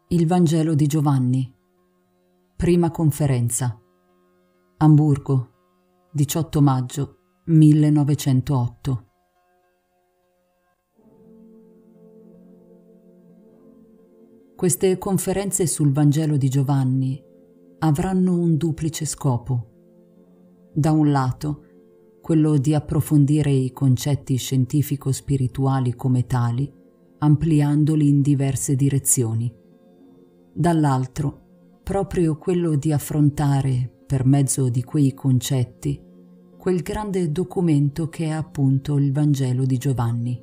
Il Vangelo di Giovanni. Prima conferenza. Amburgo, 18 maggio 1908. Queste conferenze sul Vangelo di Giovanni avranno un duplice scopo. Da un lato, quello di approfondire i concetti scientifico-spirituali come tali, ampliandoli in diverse direzioni. Dall'altro, proprio quello di affrontare, per mezzo di quei concetti, quel grande documento che è appunto il Vangelo di Giovanni.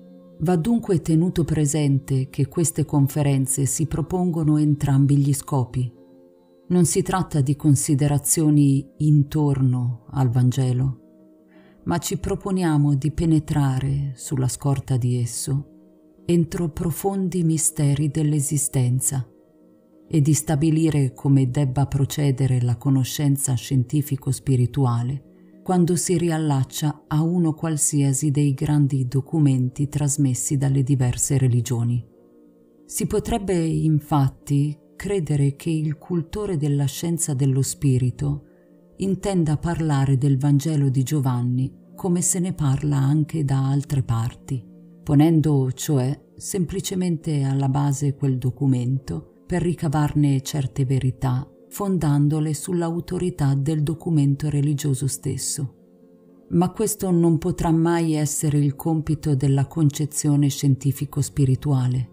Va dunque tenuto presente che queste conferenze si propongono entrambi gli scopi. Non si tratta di considerazioni intorno al Vangelo, ma ci proponiamo di penetrare, sulla scorta di esso, entro profondi misteri dell'esistenza e di stabilire come debba procedere la conoscenza scientifico-spirituale quando si riallaccia a uno qualsiasi dei grandi documenti trasmessi dalle diverse religioni. Si potrebbe, infatti, credere che il cultore della scienza dello spirito intenda parlare del Vangelo di Giovanni come se ne parla anche da altre parti, ponendo, cioè, semplicemente alla base quel documento per ricavarne certe verità, fondandole sull'autorità del documento religioso stesso. Ma questo non potrà mai essere il compito della concezione scientifico-spirituale.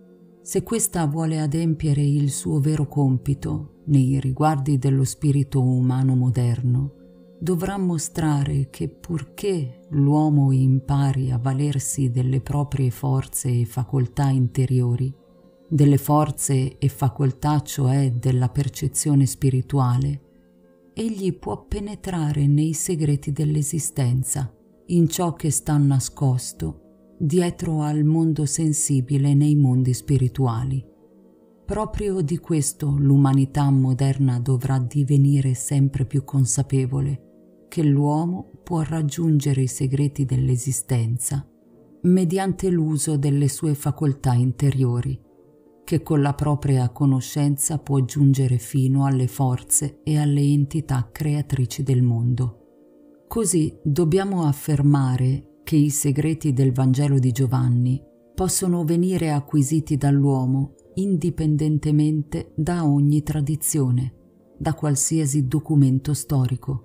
Se questa vuole adempiere il suo vero compito nei riguardi dello spirito umano moderno, dovrà mostrare che purché l'uomo impari a valersi delle proprie forze e facoltà interiori, delle forze e facoltà cioè della percezione spirituale, egli può penetrare nei segreti dell'esistenza, in ciò che sta nascosto dietro al mondo sensibile nei mondi spirituali. Proprio di questo l'umanità moderna dovrà divenire sempre più consapevole, che l'uomo può raggiungere i segreti dell'esistenza mediante l'uso delle sue facoltà interiori, che con la propria conoscenza può giungere fino alle forze e alle entità creatrici del mondo. Così dobbiamo affermare che i segreti del Vangelo di Giovanni possono venire acquisiti dall'uomo indipendentemente da ogni tradizione, da qualsiasi documento storico.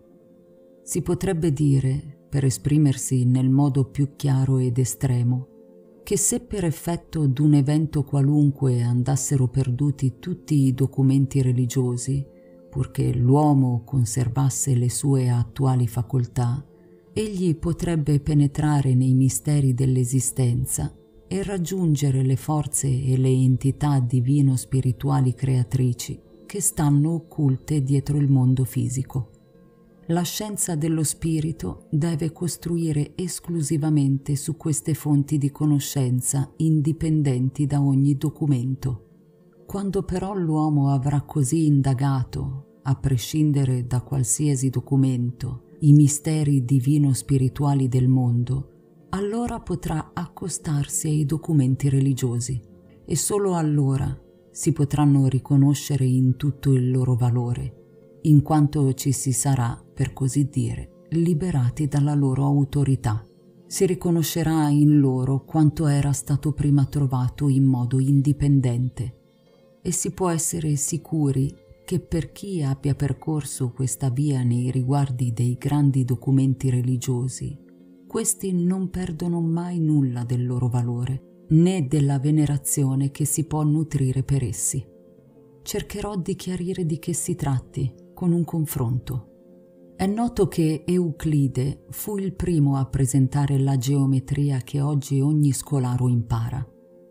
Si potrebbe dire, per esprimersi nel modo più chiaro ed estremo, che se per effetto d'un evento qualunque andassero perduti tutti i documenti religiosi, purché l'uomo conservasse le sue attuali facoltà, egli potrebbe penetrare nei misteri dell'esistenza e raggiungere le forze e le entità divino-spirituali creatrici che stanno occulte dietro il mondo fisico. La scienza dello spirito deve costruire esclusivamente su queste fonti di conoscenza indipendenti da ogni documento. Quando però l'uomo avrà così indagato, a prescindere da qualsiasi documento, i misteri divino-spirituali del mondo, allora potrà accostarsi ai documenti religiosi e solo allora si potranno riconoscere in tutto il loro valore, in quanto ci si sarà, per così dire, liberati dalla loro autorità. Si riconoscerà in loro quanto era stato prima trovato in modo indipendente e si può essere sicuri che per chi abbia percorso questa via nei riguardi dei grandi documenti religiosi, questi non perdono mai nulla del loro valore, né della venerazione che si può nutrire per essi. Cercherò di chiarire di che si tratti con un confronto. È noto che Euclide fu il primo a presentare la geometria che oggi ogni scolaro impara.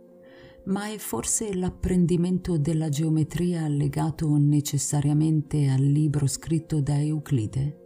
Ma è forse l'apprendimento della geometria legato necessariamente al libro scritto da Euclide?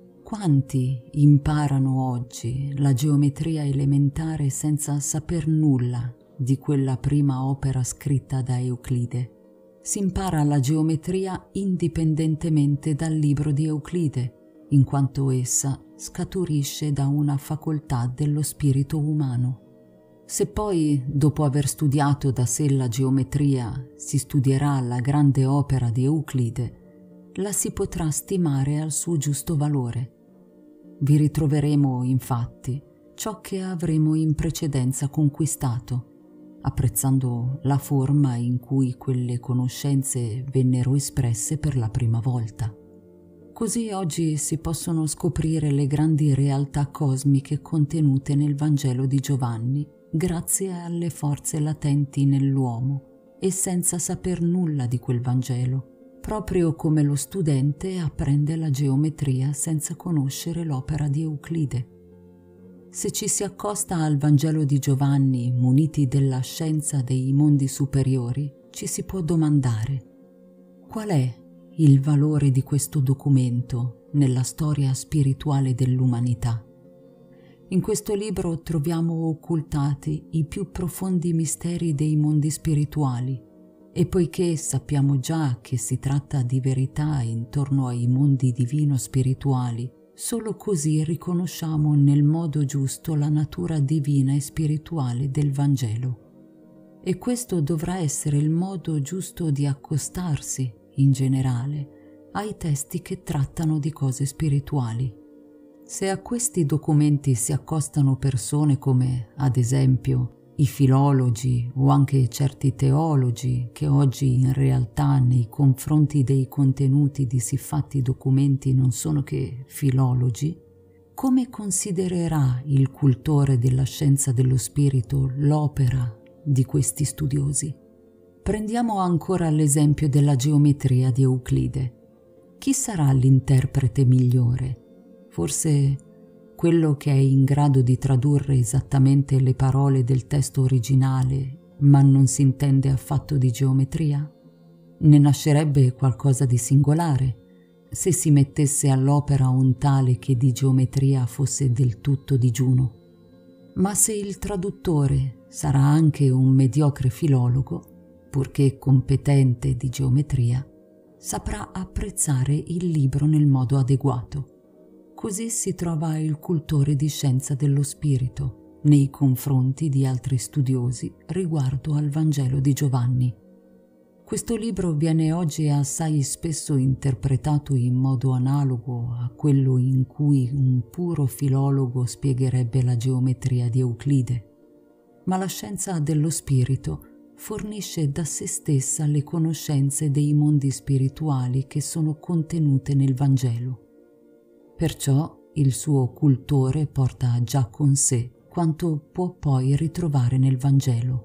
Quanti imparano oggi la geometria elementare senza saper nulla di quella prima opera scritta da Euclide? Si impara la geometria indipendentemente dal libro di Euclide, in quanto essa scaturisce da una facoltà dello spirito umano. Se poi, dopo aver studiato da sé la geometria, si studierà la grande opera di Euclide, la si potrà stimare al suo giusto valore. Vi ritroveremo, infatti, ciò che avremo in precedenza conquistato, apprezzando la forma in cui quelle conoscenze vennero espresse per la prima volta. Così oggi si possono scoprire le grandi realtà cosmiche contenute nel Vangelo di Giovanni, grazie alle forze latenti nell'uomo e senza saper nulla di quel Vangelo, proprio come lo studente apprende la geometria senza conoscere l'opera di Euclide. Se ci si accosta al Vangelo di Giovanni muniti della scienza dei mondi superiori, ci si può domandare: qual è il valore di questo documento nella storia spirituale dell'umanità? In questo libro troviamo occultati i più profondi misteri dei mondi spirituali, e poiché sappiamo già che si tratta di verità intorno ai mondi divino-spirituali, solo così riconosciamo nel modo giusto la natura divina e spirituale del Vangelo. E questo dovrà essere il modo giusto di accostarsi, in generale, ai testi che trattano di cose spirituali. Se a questi documenti si accostano persone come, ad esempio, i filologi o anche certi teologi che oggi in realtà nei confronti dei contenuti di siffatti documenti non sono che filologi, come considererà il cultore della scienza dello spirito l'opera di questi studiosi? Prendiamo ancora l'esempio della geometria di Euclide. Chi sarà l'interprete migliore? Forse quello che è in grado di tradurre esattamente le parole del testo originale, ma non si intende affatto di geometria? Ne nascerebbe qualcosa di singolare se si mettesse all'opera un tale che di geometria fosse del tutto digiuno. Ma se il traduttore sarà anche un mediocre filologo, purché competente di geometria, saprà apprezzare il libro nel modo adeguato. Così si trova il cultore di scienza dello spirito nei confronti di altri studiosi riguardo al Vangelo di Giovanni. Questo libro viene oggi assai spesso interpretato in modo analogo a quello in cui un puro filologo spiegherebbe la geometria di Euclide. Ma la scienza dello spirito fornisce da se stessa le conoscenze dei mondi spirituali che sono contenute nel Vangelo. Perciò il suo cultore porta già con sé quanto può poi ritrovare nel Vangelo.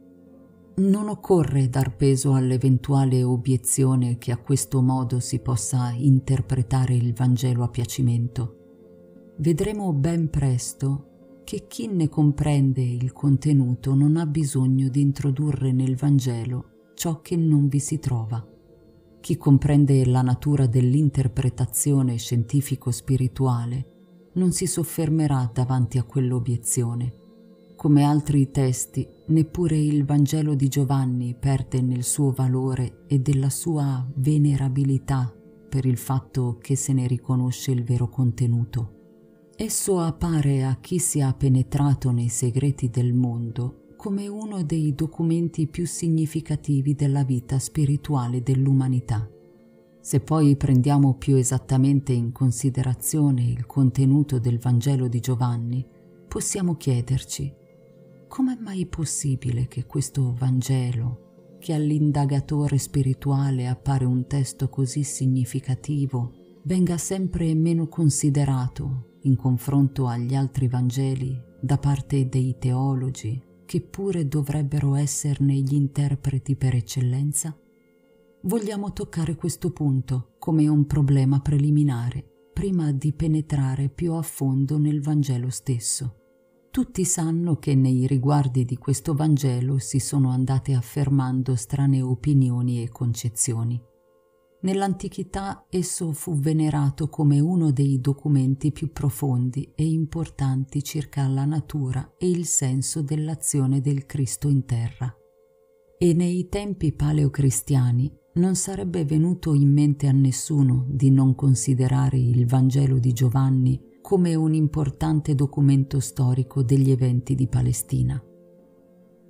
Non occorre dar peso all'eventuale obiezione che a questo modo si possa interpretare il Vangelo a piacimento. Vedremo ben presto che chi ne comprende il contenuto non ha bisogno di introdurre nel Vangelo ciò che non vi si trova. Chi comprende la natura dell'interpretazione scientifico-spirituale non si soffermerà davanti a quell'obiezione. Come altri testi, neppure il Vangelo di Giovanni perde nel suo valore e della sua venerabilità per il fatto che se ne riconosce il vero contenuto. Esso appare a chi sia penetrato nei segreti del mondo come uno dei documenti più significativi della vita spirituale dell'umanità. Se poi prendiamo più esattamente in considerazione il contenuto del Vangelo di Giovanni, possiamo chiederci: com'è mai possibile che questo Vangelo, che all'indagatore spirituale appare un testo così significativo, venga sempre meno considerato in confronto agli altri Vangeli da parte dei teologi, che pure dovrebbero esserne gli interpreti per eccellenza? Vogliamo toccare questo punto come un problema preliminare, prima di penetrare più a fondo nel Vangelo stesso. Tutti sanno che nei riguardi di questo Vangelo si sono andate affermando strane opinioni e concezioni. Nell'antichità esso fu venerato come uno dei documenti più profondi e importanti circa la natura e il senso dell'azione del Cristo in terra. E nei tempi paleocristiani non sarebbe venuto in mente a nessuno di non considerare il Vangelo di Giovanni come un importante documento storico degli eventi di Palestina.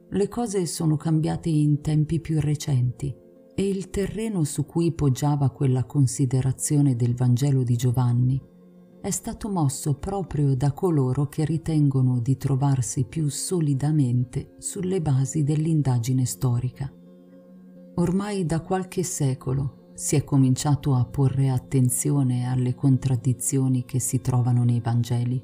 Le cose sono cambiate in tempi più recenti e il terreno su cui poggiava quella considerazione del Vangelo di Giovanni è stato mosso proprio da coloro che ritengono di trovarsi più solidamente sulle basi dell'indagine storica. Ormai da qualche secolo si è cominciato a porre attenzione alle contraddizioni che si trovano nei Vangeli.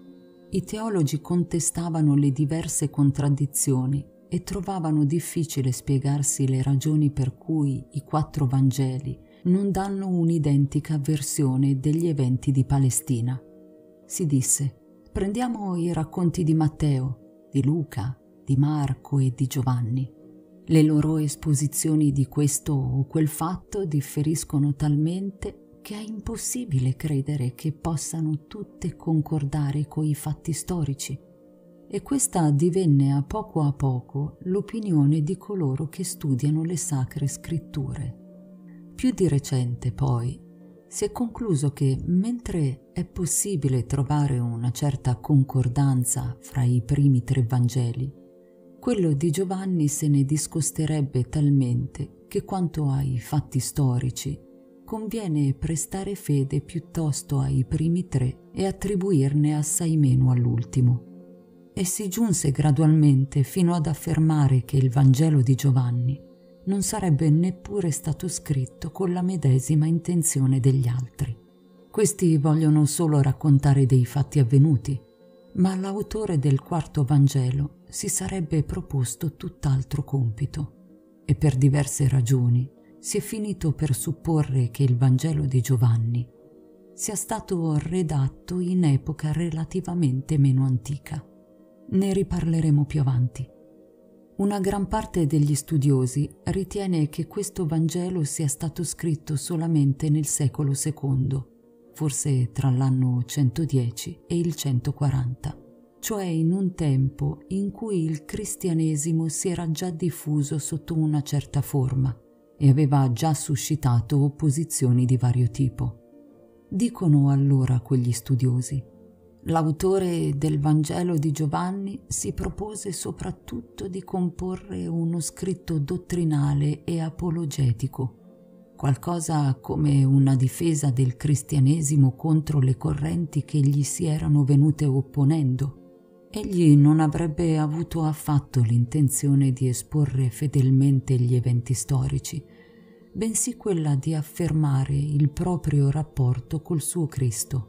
I teologi contestavano le diverse contraddizioni e trovavano difficile spiegarsi le ragioni per cui i 4 Vangeli non danno un'identica versione degli eventi di Palestina. Si disse: prendiamo i racconti di Matteo, di Luca, di Marco e di Giovanni. Le loro esposizioni di questo o quel fatto differiscono talmente che è impossibile credere che possano tutte concordare coi fatti storici. E questa divenne a poco l'opinione di coloro che studiano le sacre scritture. Più di recente, poi, si è concluso che, mentre è possibile trovare una certa concordanza fra i primi 3 Vangeli, quello di Giovanni se ne discosterebbe talmente che, quanto ai fatti storici, conviene prestare fede piuttosto ai primi 3 e attribuirne assai meno all'ultimo. E si giunse gradualmente fino ad affermare che il Vangelo di Giovanni non sarebbe neppure stato scritto con la medesima intenzione degli altri. Questi vogliono solo raccontare dei fatti avvenuti, ma l'autore del 4° Vangelo si sarebbe proposto tutt'altro compito, e per diverse ragioni si è finito per supporre che il Vangelo di Giovanni sia stato redatto in epoca relativamente meno antica. Ne riparleremo più avanti. Una gran parte degli studiosi ritiene che questo Vangelo sia stato scritto solamente nel secolo II, forse tra l'anno 110 e il 140, cioè in un tempo in cui il cristianesimo si era già diffuso sotto una certa forma e aveva già suscitato opposizioni di vario tipo. Dicono allora quegli studiosi: l'autore del Vangelo di Giovanni si propose soprattutto di comporre uno scritto dottrinale e apologetico, qualcosa come una difesa del cristianesimo contro le correnti che gli si erano venute opponendo. Egli non avrebbe avuto affatto l'intenzione di esporre fedelmente gli eventi storici, bensì quella di affermare il proprio rapporto col suo Cristo.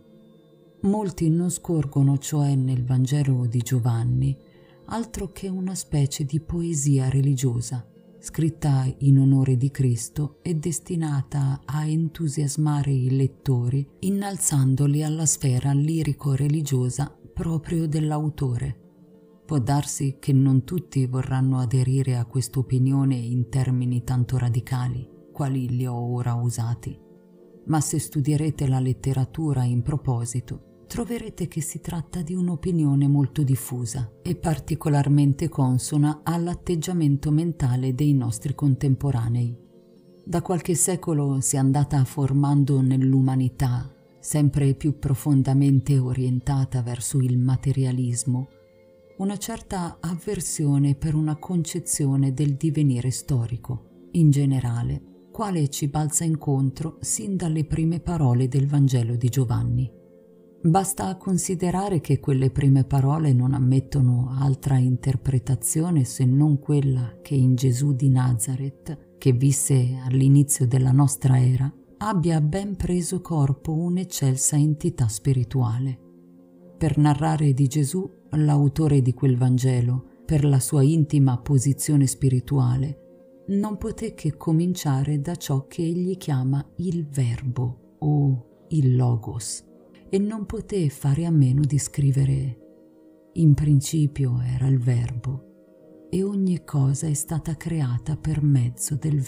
Molti non scorgono cioè nel Vangelo di Giovanni altro che una specie di poesia religiosa, scritta in onore di Cristo e destinata a entusiasmare i lettori, innalzandoli alla sfera lirico-religiosa proprio dell'autore. Può darsi che non tutti vorranno aderire a quest'opinione in termini tanto radicali, quali li ho ora usati, ma se studierete la letteratura in proposito, troverete che si tratta di un'opinione molto diffusa e particolarmente consona all'atteggiamento mentale dei nostri contemporanei. Da qualche secolo si è andata formando nell'umanità, sempre più profondamente orientata verso il materialismo, una certa avversione per una concezione del divenire storico, in generale, quale ci balza incontro sin dalle prime parole del Vangelo di Giovanni. Basta considerare che quelle prime parole non ammettono altra interpretazione se non quella che in Gesù di Nazaret, che visse all'inizio della nostra era, abbia ben preso corpo un'eccelsa entità spirituale. Per narrare di Gesù, l'autore di quel Vangelo, per la sua intima posizione spirituale, non poté che cominciare da ciò che egli chiama il Verbo o il Logos, e non poté fare a meno di scrivere: in principio era il Verbo, e ogni cosa è stata creata per mezzo del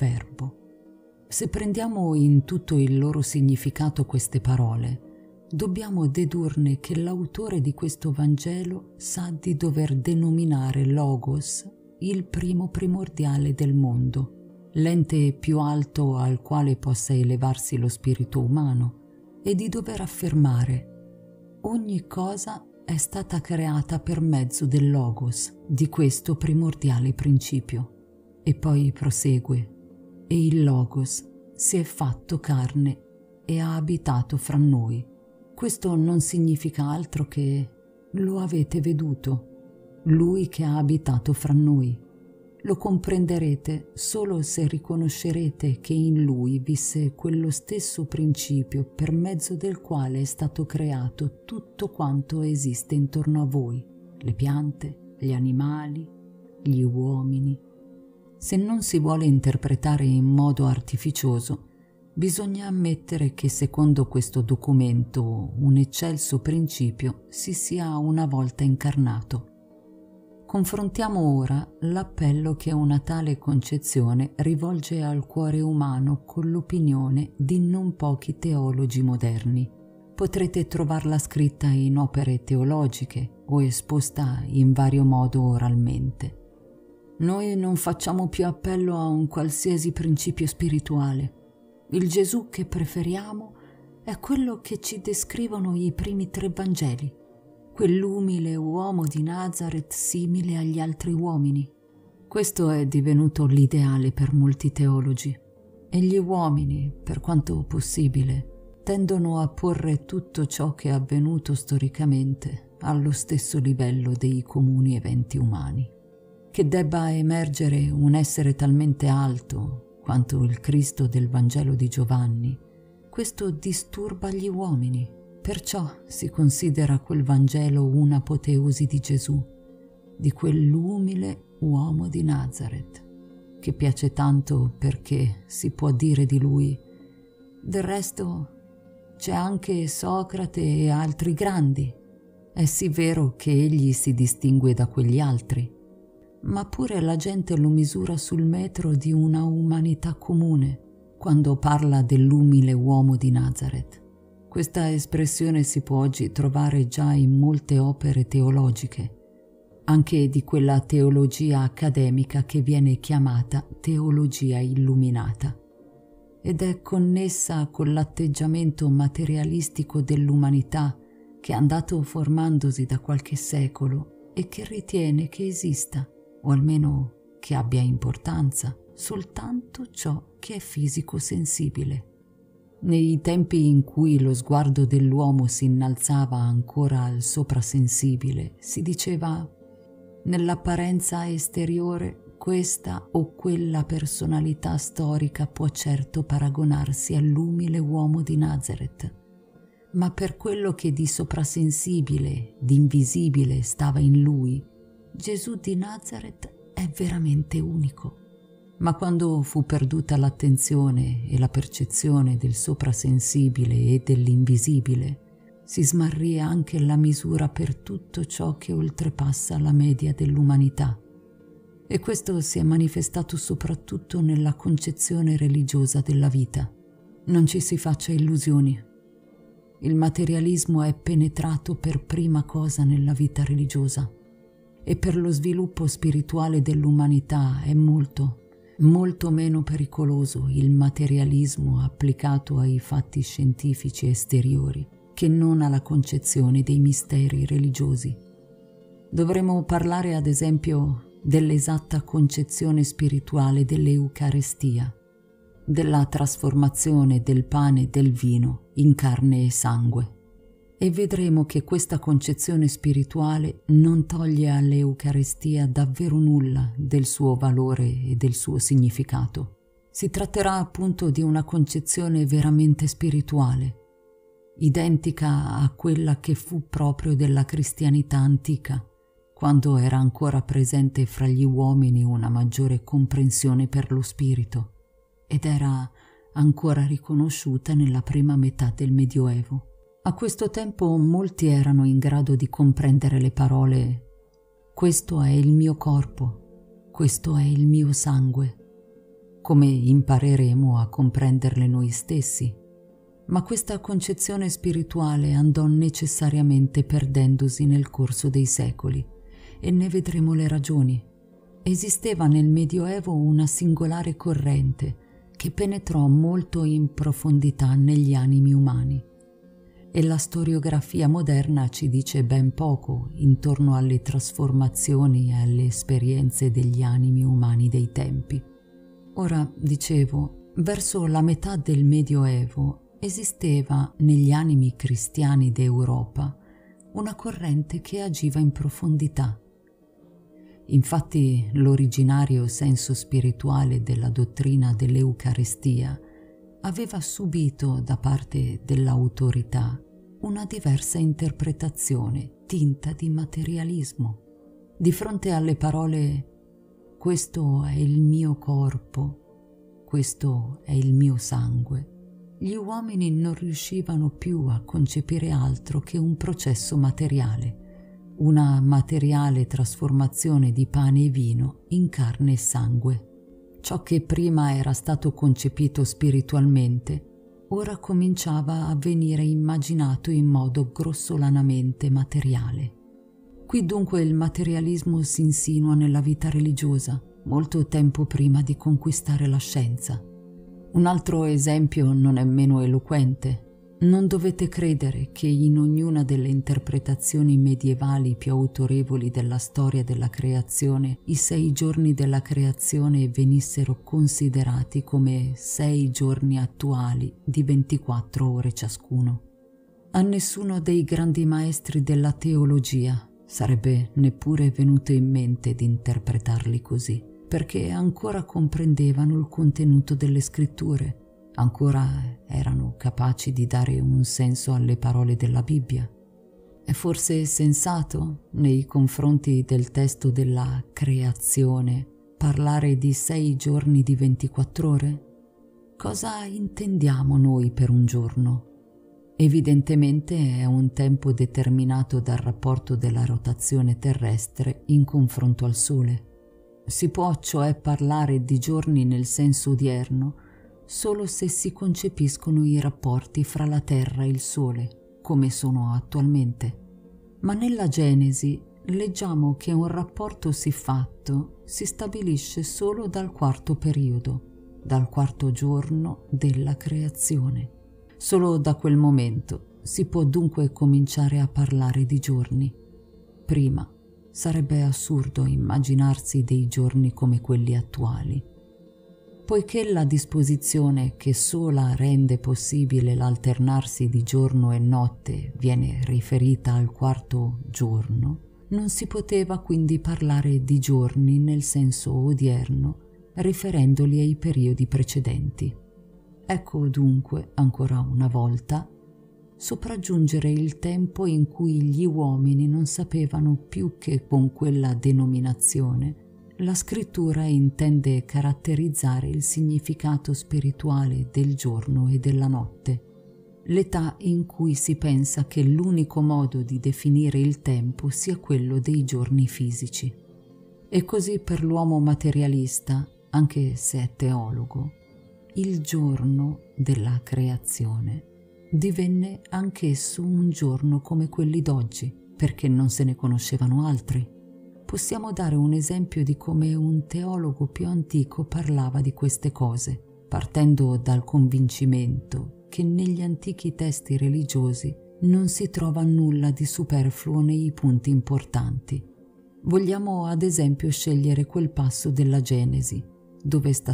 Verbo. Se prendiamo in tutto il loro significato queste parole, dobbiamo dedurne che l'autore di questo Vangelo sa di dover denominare Logos il primo primordiale del mondo, l'ente più alto al quale possa elevarsi lo spirito umano, e di dover affermare: ogni cosa è stata creata per mezzo del Logos, di questo primordiale principio. E poi prosegue: e il Logos si è fatto carne e ha abitato fra noi. Questo non significa altro che lo avete veduto, lui che ha abitato fra noi. Lo comprenderete solo se riconoscerete che in lui visse quello stesso principio per mezzo del quale è stato creato tutto quanto esiste intorno a voi, le piante, gli animali, gli uomini. Se non si vuole interpretare in modo artificioso, bisogna ammettere che secondo questo documento un eccelso principio si sia una volta incarnato. Confrontiamo ora l'appello che una tale concezione rivolge al cuore umano con l'opinione di non pochi teologi moderni. Potrete trovarla scritta in opere teologiche o esposta in vario modo oralmente. Noi non facciamo più appello a un qualsiasi principio spirituale. Il Gesù che preferiamo è quello che ci descrivono i primi 3 Vangeli. Quell'umile uomo di Nazaret simile agli altri uomini. Questo è divenuto l'ideale per molti teologi, e gli uomini, per quanto possibile, tendono a porre tutto ciò che è avvenuto storicamente allo stesso livello dei comuni eventi umani. Che debba emergere un essere talmente alto quanto il Cristo del Vangelo di Giovanni, questo disturba gli uomini. Perciò si considera quel Vangelo un'apoteosi di Gesù, di quell'umile uomo di Nazaret, che piace tanto perché si può dire di lui: del resto c'è anche Socrate e altri grandi. È sì vero che egli si distingue da quegli altri, ma pure la gente lo misura sul metro di una umanità comune quando parla dell'umile uomo di Nazaret. Questa espressione si può oggi trovare già in molte opere teologiche, anche di quella teologia accademica che viene chiamata teologia illuminata, ed è connessa con l'atteggiamento materialistico dell'umanità che è andato formandosi da qualche secolo e che ritiene che esista, o almeno che abbia importanza, soltanto ciò che è fisico-sensibile. Nei tempi in cui lo sguardo dell'uomo si innalzava ancora al soprasensibile, si diceva: nell'apparenza esteriore questa o quella personalità storica può certo paragonarsi all'umile uomo di Nazaret, ma per quello che di soprasensibile, di invisibile stava in lui, Gesù di Nazaret è veramente unico. Ma quando fu perduta l'attenzione e la percezione del soprasensibile e dell'invisibile, si smarrì anche la misura per tutto ciò che oltrepassa la media dell'umanità. E questo si è manifestato soprattutto nella concezione religiosa della vita. Non ci si faccia illusioni. Il materialismo è penetrato per prima cosa nella vita religiosa, e per lo sviluppo spirituale dell'umanità è molto meno pericoloso il materialismo applicato ai fatti scientifici esteriori che non alla concezione dei misteri religiosi. Dovremmo parlare ad esempio dell'esatta concezione spirituale dell'Eucarestia, della trasformazione del pane e del vino in carne e sangue. E vedremo che questa concezione spirituale non toglie all'Eucarestia davvero nulla del suo valore e del suo significato. Si tratterà appunto di una concezione veramente spirituale, identica a quella che fu proprio della cristianità antica, quando era ancora presente fra gli uomini una maggiore comprensione per lo spirito, ed era ancora riconosciuta nella prima metà del Medioevo. A questo tempo molti erano in grado di comprendere le parole «Questo è il mio corpo, questo è il mio sangue», come impareremo a comprenderle noi stessi. Ma questa concezione spirituale andò necessariamente perdendosi nel corso dei secoli, e ne vedremo le ragioni. Esisteva nel Medioevo una singolare corrente che penetrò molto in profondità negli animi umani. e la storiografia moderna ci dice ben poco intorno alle trasformazioni e alle esperienze degli animi umani dei tempi. Ora, dicevo, verso la metà del Medioevo esisteva negli animi cristiani d'Europa una corrente che agiva in profondità. Infatti l'originario senso spirituale della dottrina dell'Eucaristia aveva subito da parte dell'autorità una diversa interpretazione tinta di materialismo. Di fronte alle parole «questo è il mio corpo, questo è il mio sangue», gli uomini non riuscivano più a concepire altro che un processo materiale, una materiale trasformazione di pane e vino in carne e sangue. Ciò che prima era stato concepito spiritualmente, ora cominciava a venire immaginato in modo grossolanamente materiale. Qui dunque il materialismo si insinua nella vita religiosa, molto tempo prima di conquistare la scienza. Un altro esempio non è meno eloquente. Non dovete credere che in ognuna delle interpretazioni medievali più autorevoli della storia della creazione i 6 giorni della creazione venissero considerati come 6 giorni attuali di 24 ore ciascuno. A nessuno dei grandi maestri della teologia sarebbe neppure venuto in mente di interpretarli così, perché ancora comprendevano il contenuto delle scritture, ancora erano capaci di dare un senso alle parole della Bibbia. È forse sensato, nei confronti del testo della creazione, parlare di 6 giorni di 24 ore? Cosa intendiamo noi per un giorno? Evidentemente è un tempo determinato dal rapporto della rotazione terrestre in confronto al Sole. Si può cioè parlare di giorni nel senso odierno solo se si concepiscono i rapporti fra la Terra e il Sole, come sono attualmente. Ma nella Genesi leggiamo che un rapporto siffatto si stabilisce solo dal 4° periodo, dal 4° giorno della creazione. Solo da quel momento si può dunque cominciare a parlare di giorni. Prima sarebbe assurdo immaginarsi dei giorni come quelli attuali. Poiché la disposizione che sola rende possibile l'alternarsi di giorno e notte viene riferita al 4° giorno, non si poteva quindi parlare di giorni nel senso odierno, riferendoli ai periodi precedenti. Ecco dunque, ancora una volta, sopraggiungere il tempo in cui gli uomini non sapevano più che con quella denominazione la scrittura intende caratterizzare il significato spirituale del giorno e della notte, l'età in cui si pensa che l'unico modo di definire il tempo sia quello dei giorni fisici. E così per l'uomo materialista, anche se è teologo, il giorno della creazione divenne anch'esso un giorno come quelli d'oggi, perché non se ne conoscevano altri. Possiamo dare un esempio di come un teologo più antico parlava di queste cose, partendo dal convincimento che negli antichi testi religiosi non si trova nulla di superfluo nei punti importanti. Vogliamo ad esempio scegliere quel passo della Genesi, dove sta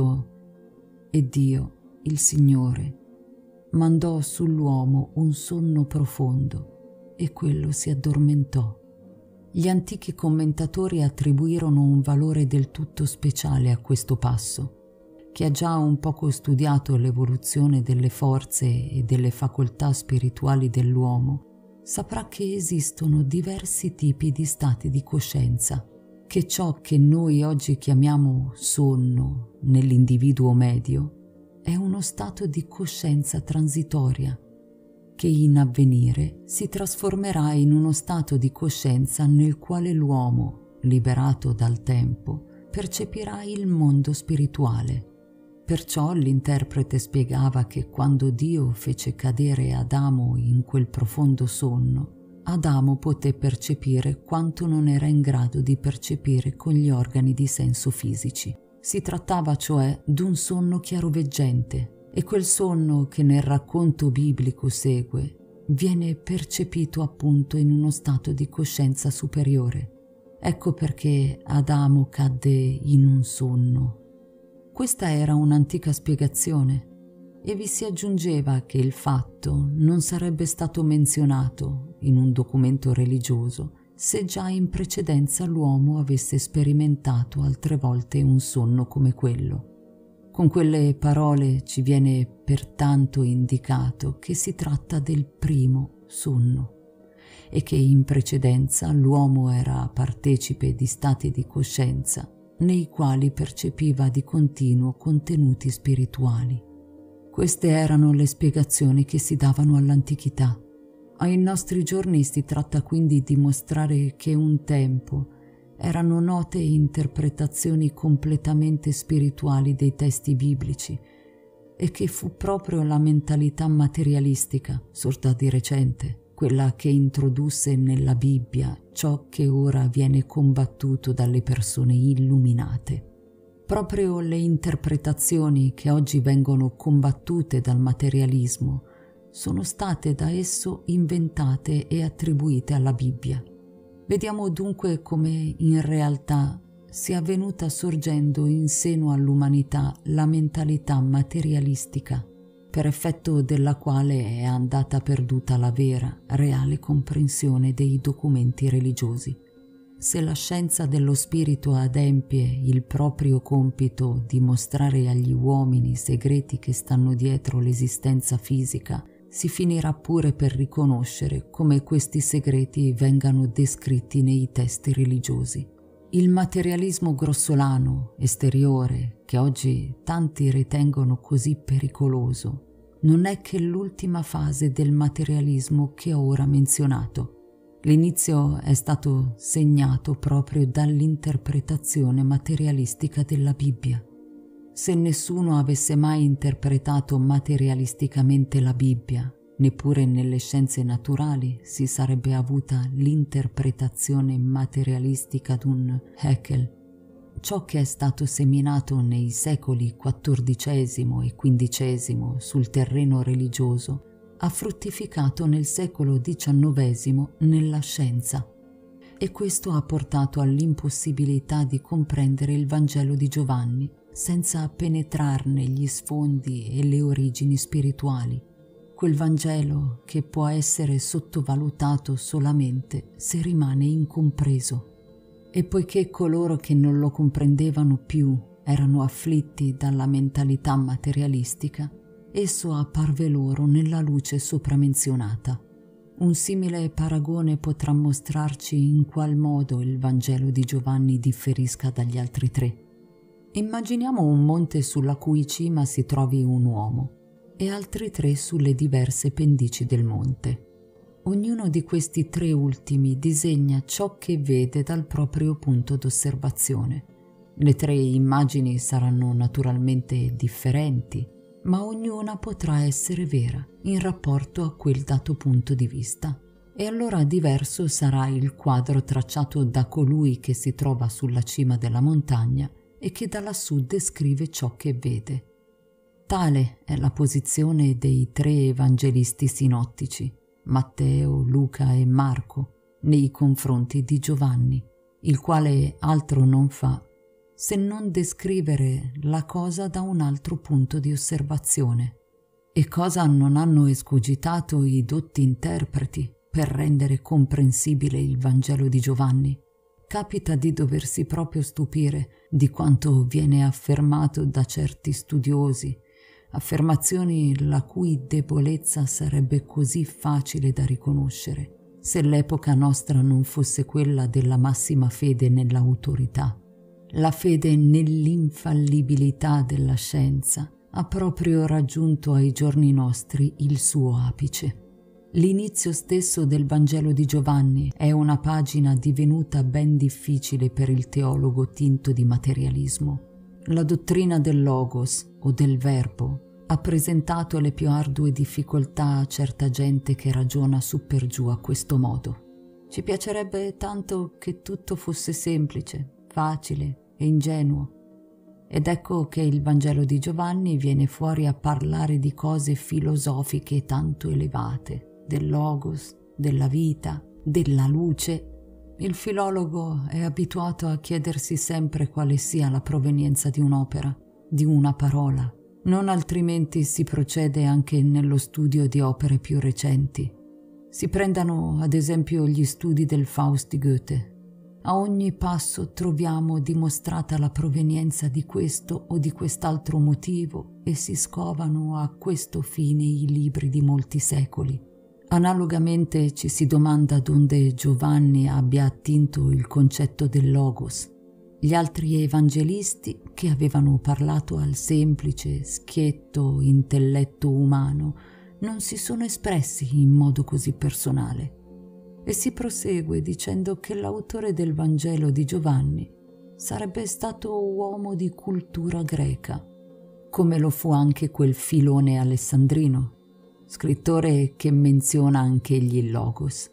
scritto «E Dio, il Signore, mandò sull'uomo un sonno profondo e quello si addormentò». Gli antichi commentatori attribuirono un valore del tutto speciale a questo passo. Chi ha già un poco studiato l'evoluzione delle forze e delle facoltà spirituali dell'uomo saprà che esistono diversi tipi di stati di coscienza, che ciò che noi oggi chiamiamo sonno nell'individuo medio è uno stato di coscienza transitoria, che in avvenire si trasformerà in uno stato di coscienza nel quale l'uomo, liberato dal tempo, percepirà il mondo spirituale. Perciò l'interprete spiegava che quando Dio fece cadere Adamo in quel profondo sonno, Adamo poté percepire quanto non era in grado di percepire con gli organi di senso fisici. Si trattava cioè d'un sonno chiaroveggente, e quel sonno che nel racconto biblico segue viene percepito appunto in uno stato di coscienza superiore. Ecco perché Adamo cadde in un sonno. Questa era un'antica spiegazione e vi si aggiungeva che il fatto non sarebbe stato menzionato in un documento religioso se già in precedenza l'uomo avesse sperimentato altre volte un sonno come quello. Con quelle parole ci viene pertanto indicato che si tratta del primo sonno e che in precedenza l'uomo era partecipe di stati di coscienza nei quali percepiva di continuo contenuti spirituali. Queste erano le spiegazioni che si davano all'antichità. Ai nostri giorni si tratta quindi di mostrare che un tempo erano note interpretazioni completamente spirituali dei testi biblici e che fu proprio la mentalità materialistica, sorta di recente, quella che introdusse nella Bibbia ciò che ora viene combattuto dalle persone illuminate. Proprio le interpretazioni che oggi vengono combattute dal materialismo sono state da esso inventate e attribuite alla Bibbia. Vediamo dunque come in realtà sia venuta sorgendo in seno all'umanità la mentalità materialistica, per effetto della quale è andata perduta la vera, reale comprensione dei documenti religiosi. Se la scienza dello spirito adempie il proprio compito di mostrare agli uomini i segreti che stanno dietro l'esistenza fisica, si finirà pure per riconoscere come questi segreti vengano descritti nei testi religiosi. Il materialismo grossolano, esteriore, che oggi tanti ritengono così pericoloso, non è che l'ultima fase del materialismo che ho ora menzionato. L'inizio è stato segnato proprio dall'interpretazione materialistica della Bibbia. Se nessuno avesse mai interpretato materialisticamente la Bibbia, neppure nelle scienze naturali si sarebbe avuta l'interpretazione materialistica d'un Haeckel. Ciò che è stato seminato nei secoli XIV e XV sul terreno religioso ha fruttificato nel secolo XIX nella scienza, e questo ha portato all'impossibilità di comprendere il Vangelo di Giovanni senza penetrarne gli sfondi e le origini spirituali, quel Vangelo che può essere sottovalutato solamente se rimane incompreso. E poiché coloro che non lo comprendevano più erano afflitti dalla mentalità materialistica, esso apparve loro nella luce sopramenzionata. Un simile paragone potrà mostrarci in qual modo il Vangelo di Giovanni differisca dagli altri tre. Immaginiamo un monte sulla cui cima si trovi un uomo e altri tre sulle diverse pendici del monte. Ognuno di questi tre ultimi disegna ciò che vede dal proprio punto d'osservazione. Le tre immagini saranno naturalmente differenti, ma ognuna potrà essere vera in rapporto a quel dato punto di vista. E allora diverso sarà il quadro tracciato da colui che si trova sulla cima della montagna e che da lassù descrive ciò che vede. Tale è la posizione dei tre evangelisti sinottici, Matteo, Luca e Marco, nei confronti di Giovanni, il quale altro non fa se non descrivere la cosa da un altro punto di osservazione. E cosa non hanno escogitato i dotti interpreti per rendere comprensibile il Vangelo di Giovanni? Capita di doversi proprio stupire di quanto viene affermato da certi studiosi, affermazioni la cui debolezza sarebbe così facile da riconoscere se l'epoca nostra non fosse quella della massima fede nell'autorità. La fede nell'infallibilità della scienza ha proprio raggiunto ai giorni nostri il suo apice. L'inizio stesso del Vangelo di Giovanni è una pagina divenuta ben difficile per il teologo tinto di materialismo. La dottrina del Logos o del Verbo ha presentato le più ardue difficoltà a certa gente che ragiona su per giù a questo modo. Ci piacerebbe tanto che tutto fosse semplice, facile e ingenuo. Ed ecco che il Vangelo di Giovanni viene fuori a parlare di cose filosofiche tanto elevate, del logos, della vita, della luce. Il filologo è abituato a chiedersi sempre quale sia la provenienza di un'opera, di una parola. Non altrimenti si procede anche nello studio di opere più recenti. Si prendano ad esempio gli studi del Faust di Goethe. A ogni passo troviamo dimostrata la provenienza di questo o di quest'altro motivo e si scovano a questo fine i libri di molti secoli. Analogamente ci si domanda donde Giovanni abbia attinto il concetto del logos. Gli altri evangelisti, che avevano parlato al semplice, schietto intelletto umano, non si sono espressi in modo così personale. E si prosegue dicendo che l'autore del Vangelo di Giovanni sarebbe stato uomo di cultura greca, come lo fu anche quel Filone alessandrino, scrittore che menziona anche gli logos.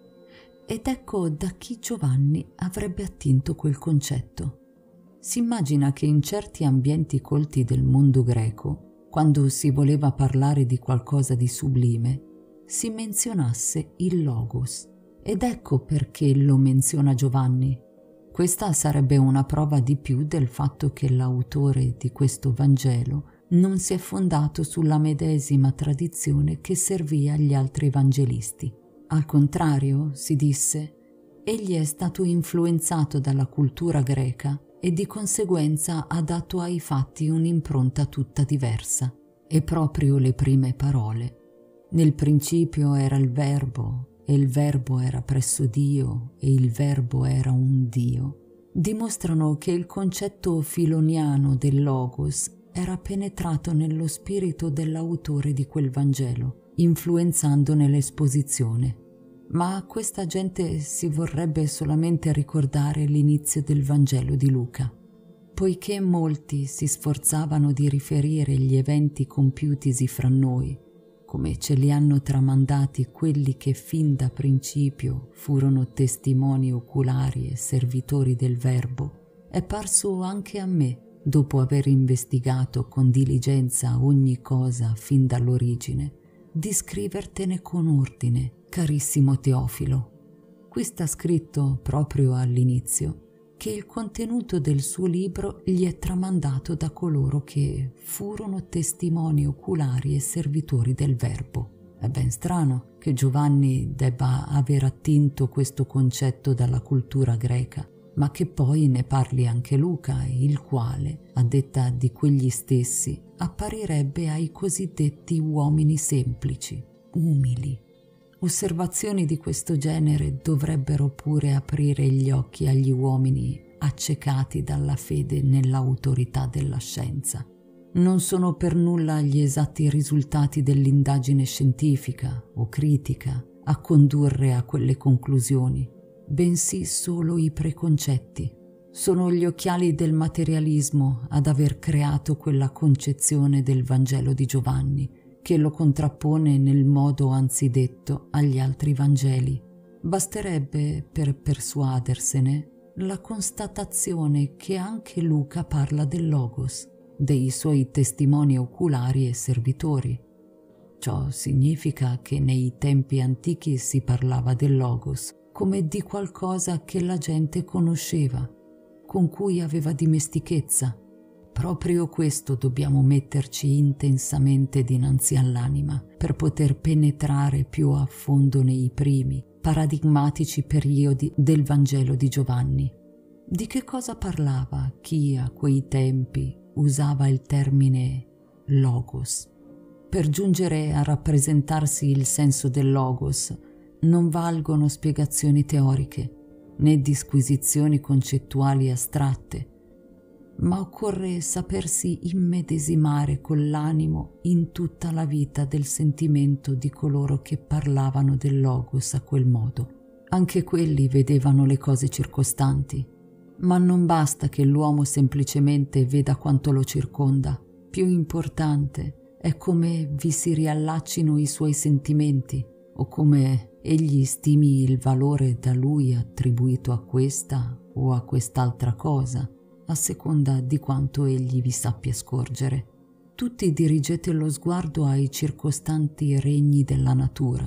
Ed ecco da chi Giovanni avrebbe attinto quel concetto. Si immagina che in certi ambienti colti del mondo greco, quando si voleva parlare di qualcosa di sublime, si menzionasse il logos. Ed ecco perché lo menziona Giovanni. Questa sarebbe una prova di più del fatto che l'autore di questo Vangelo non si è fondato sulla medesima tradizione che servì agli altri evangelisti. Al contrario, si disse, egli è stato influenzato dalla cultura greca e di conseguenza ha dato ai fatti un'impronta tutta diversa. E proprio le prime parole. Nel principio era il Verbo, e il Verbo era presso Dio, e il Verbo era un Dio, dimostrano che il concetto filoniano del Logos era penetrato nello spirito dell'autore di quel Vangelo, influenzandone l'esposizione. Ma a questa gente si vorrebbe solamente ricordare l'inizio del Vangelo di Luca. Poiché molti si sforzavano di riferire gli eventi compiutisi fra noi, come ce li hanno tramandati quelli che fin da principio furono testimoni oculari e servitori del Verbo, è parso anche a me, dopo aver investigato con diligenza ogni cosa fin dall'origine, di scrivertene con ordine, carissimo Teofilo. Qui sta scritto proprio all'inizio che il contenuto del suo libro gli è tramandato da coloro che furono testimoni oculari e servitori del Verbo. È ben strano che Giovanni debba aver attinto questo concetto dalla cultura greca, ma che poi ne parli anche Luca, il quale, a detta di quegli stessi, apparirebbe ai cosiddetti uomini semplici, umili. Osservazioni di questo genere dovrebbero pure aprire gli occhi agli uomini accecati dalla fede nell'autorità della scienza. Non sono per nulla gli esatti risultati dell'indagine scientifica o critica a condurre a quelle conclusioni, bensì solo i preconcetti. Sono gli occhiali del materialismo ad aver creato quella concezione del Vangelo di Giovanni, che lo contrappone nel modo anzidetto agli altri Vangeli. Basterebbe, per persuadersene, la constatazione che anche Luca parla del Logos, dei suoi testimoni oculari e servitori. Ciò significa che nei tempi antichi si parlava del Logos come di qualcosa che la gente conosceva, con cui aveva dimestichezza. Proprio questo dobbiamo metterci intensamente dinanzi all'anima per poter penetrare più a fondo nei primi, paradigmatici periodi del Vangelo di Giovanni. Di che cosa parlava chi a quei tempi usava il termine logos? Per giungere a rappresentarsi il senso del logos non valgono spiegazioni teoriche, né disquisizioni concettuali astratte, ma occorre sapersi immedesimare con l'animo in tutta la vita del sentimento di coloro che parlavano del Logos a quel modo. Anche quelli vedevano le cose circostanti, ma non basta che l'uomo semplicemente veda quanto lo circonda. Più importante è come vi si riallaccino i suoi sentimenti o come egli stimi il valore da lui attribuito a questa o a quest'altra cosa, a seconda di quanto egli vi sappia scorgere. Tutti dirigete lo sguardo ai circostanti regni della natura,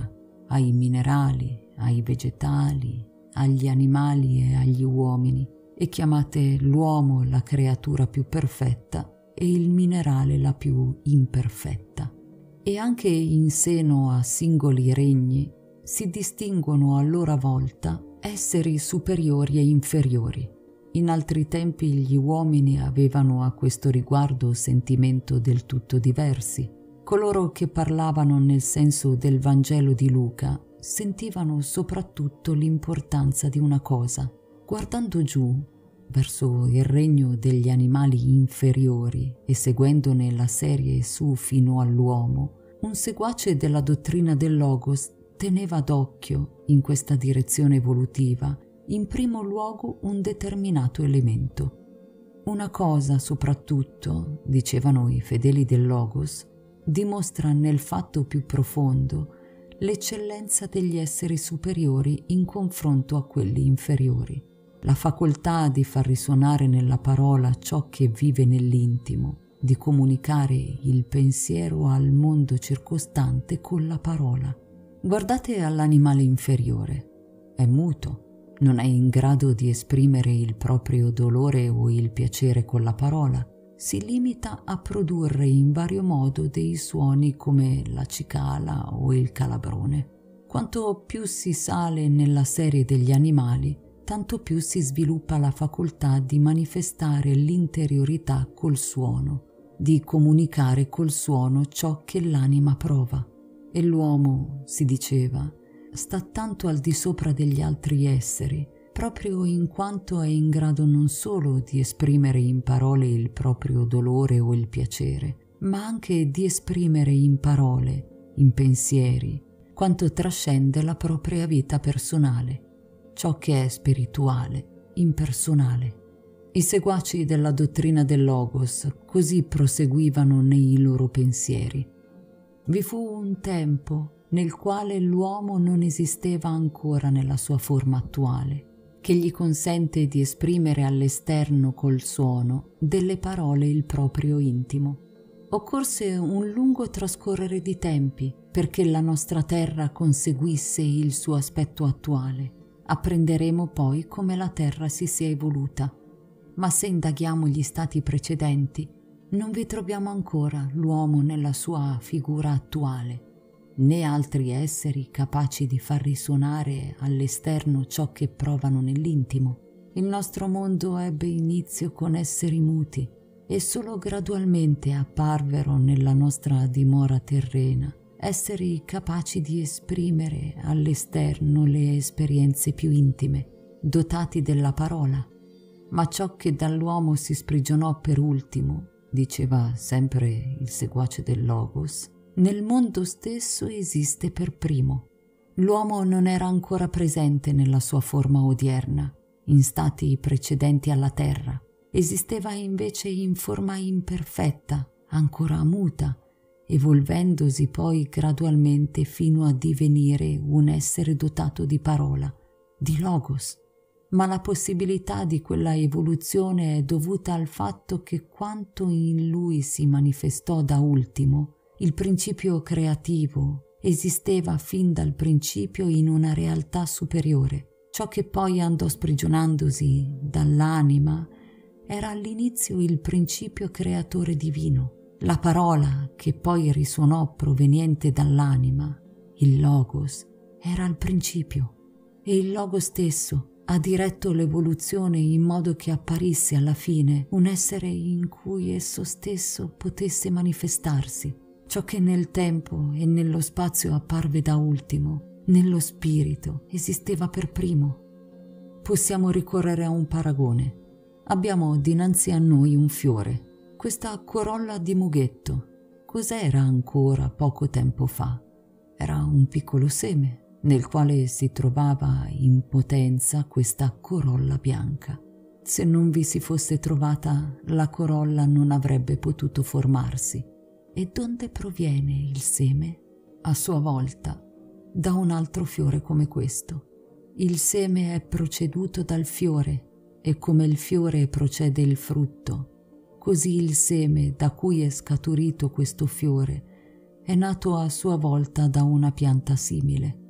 ai minerali, ai vegetali, agli animali e agli uomini, e chiamate l'uomo la creatura più perfetta e il minerale la più imperfetta. E anche in seno a singoli regni si distinguono a loro volta esseri superiori e inferiori. In altri tempi gli uomini avevano a questo riguardo sentimento del tutto diversi. Coloro che parlavano nel senso del Vangelo di Luca sentivano soprattutto l'importanza di una cosa. Guardando giù, verso il regno degli animali inferiori e seguendone la serie su fino all'uomo, un seguace della dottrina del Logos teneva d'occhio, in questa direzione evolutiva, in primo luogo un determinato elemento. Una cosa soprattutto, dicevano i fedeli del Logos, dimostra nel fatto più profondo l'eccellenza degli esseri superiori in confronto a quelli inferiori. La facoltà di far risuonare nella parola ciò che vive nell'intimo, di comunicare il pensiero al mondo circostante con la parola. Guardate all'animale inferiore. È muto. Non è in grado di esprimere il proprio dolore o il piacere con la parola. Si limita a produrre in vario modo dei suoni come la cicala o il calabrone. Quanto più si sale nella serie degli animali, tanto più si sviluppa la facoltà di manifestare l'interiorità col suono, di comunicare col suono ciò che l'anima prova. E l'uomo, si diceva, sta tanto al di sopra degli altri esseri, proprio in quanto è in grado non solo di esprimere in parole il proprio dolore o il piacere, ma anche di esprimere in parole, in pensieri, quanto trascende la propria vita personale, ciò che è spirituale, impersonale. I seguaci della dottrina del Logos così proseguivano nei loro pensieri. Vi fu un tempo nel quale l'uomo non esisteva ancora nella sua forma attuale, che gli consente di esprimere all'esterno col suono delle parole il proprio intimo. Occorse un lungo trascorrere di tempi perché la nostra terra conseguisse il suo aspetto attuale. Apprenderemo poi come la terra si sia evoluta. Ma se indaghiamo gli stati precedenti, non vi troviamo ancora l'uomo nella sua figura attuale, né altri esseri capaci di far risuonare all'esterno ciò che provano nell'intimo. Il nostro mondo ebbe inizio con esseri muti e solo gradualmente apparvero nella nostra dimora terrena esseri capaci di esprimere all'esterno le esperienze più intime, dotati della parola. Ma ciò che dall'uomo si sprigionò per ultimo, diceva sempre il seguace del Logos, nel mondo stesso esiste per primo. L'uomo non era ancora presente nella sua forma odierna, in stati precedenti alla terra. Esisteva invece in forma imperfetta, ancora muta, evolvendosi poi gradualmente fino a divenire un essere dotato di parola, di Logos. Ma la possibilità di quella evoluzione è dovuta al fatto che quanto in lui si manifestò da ultimo, il principio creativo, esisteva fin dal principio in una realtà superiore. Ciò che poi andò sprigionandosi dall'anima era all'inizio il principio creatore divino. La parola che poi risuonò proveniente dall'anima, il Logos, era al principio, e il Logos stesso ha diretto l'evoluzione in modo che apparisse alla fine un essere in cui esso stesso potesse manifestarsi. Ciò che nel tempo e nello spazio apparve da ultimo, nello spirito, esisteva per primo. Possiamo ricorrere a un paragone. Abbiamo dinanzi a noi un fiore, questa corolla di mughetto. Cos'era ancora poco tempo fa? Era un piccolo seme, nel quale si trovava in potenza questa corolla bianca. Se non vi si fosse trovata, la corolla non avrebbe potuto formarsi. E donde proviene il seme? A sua volta, da un altro fiore come questo. Il seme è proceduto dal fiore, e come il fiore procede il frutto, così il seme da cui è scaturito questo fiore è nato a sua volta da una pianta simile.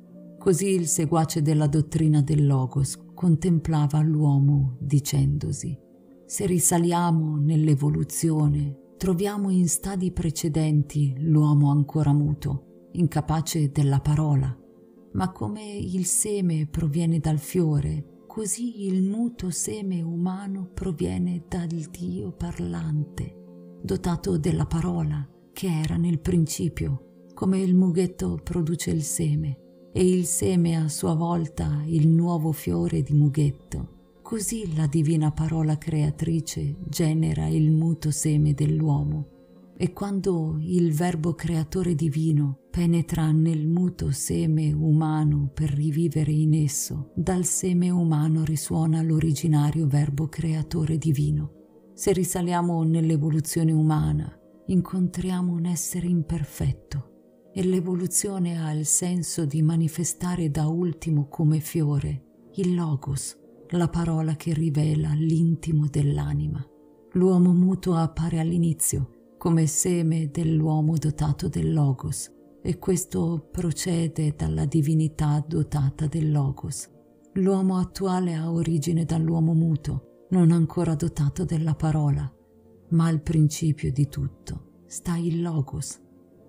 Così il seguace della dottrina del Logos contemplava l'uomo dicendosi: se risaliamo nell'evoluzione, troviamo in stadi precedenti l'uomo ancora muto, incapace della parola. Ma come il seme proviene dal fiore, così il muto seme umano proviene dal Dio parlante, dotato della parola, che era nel principio, come il mughetto produce il seme, e il seme a sua volta il nuovo fiore di mughetto. Così la divina parola creatrice genera il muto seme dell'uomo. E quando il Verbo creatore divino penetra nel muto seme umano per rivivere in esso, dal seme umano risuona l'originario Verbo creatore divino. Se risaliamo nell'evoluzione umana, incontriamo un essere imperfetto, e l'evoluzione ha il senso di manifestare da ultimo come fiore il Logos, la parola che rivela l'intimo dell'anima. L'uomo muto appare all'inizio come seme dell'uomo dotato del Logos, e questo procede dalla divinità dotata del Logos. L'uomo attuale ha origine dall'uomo muto, non ancora dotato della parola, ma al principio di tutto sta il Logos,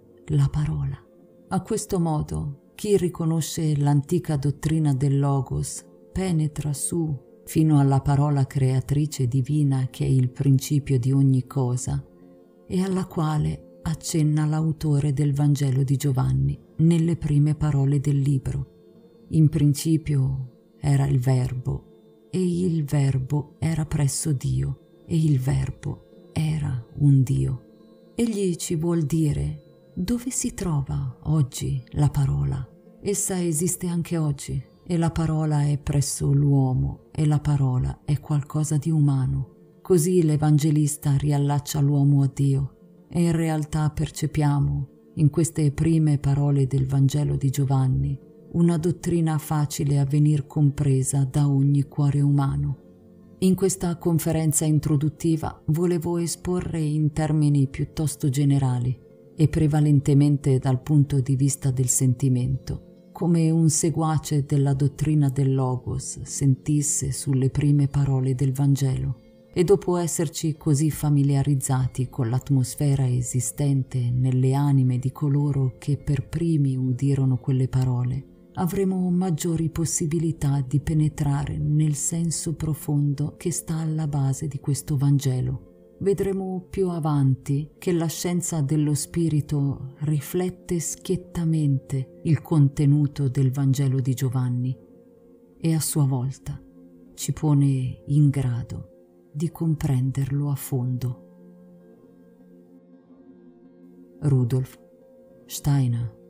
la parola. A questo modo, chi riconosce l'antica dottrina del Logos penetra su fino alla parola creatrice divina che è il principio di ogni cosa e alla quale accenna l'autore del Vangelo di Giovanni nelle prime parole del libro. In principio era il Verbo, e il Verbo era presso Dio, e il Verbo era un Dio. Egli ci vuol dire: dove si trova oggi la parola? Essa esiste anche oggi, e la parola è presso l'uomo, e la parola è qualcosa di umano. Così l'Evangelista riallaccia l'uomo a Dio, e in realtà percepiamo, in queste prime parole del Vangelo di Giovanni, una dottrina facile a venir compresa da ogni cuore umano. In questa conferenza introduttiva volevo esporre in termini piuttosto generali e prevalentemente dal punto di vista del sentimento, come un seguace della dottrina del Logos sentisse sulle prime parole del Vangelo. E dopo esserci così familiarizzati con l'atmosfera esistente nelle anime di coloro che per primi udirono quelle parole, avremo maggiori possibilità di penetrare nel senso profondo che sta alla base di questo Vangelo. Vedremo più avanti che la scienza dello spirito riflette schiettamente il contenuto del Vangelo di Giovanni e a sua volta ci pone in grado di comprenderlo a fondo. Rudolf Steiner.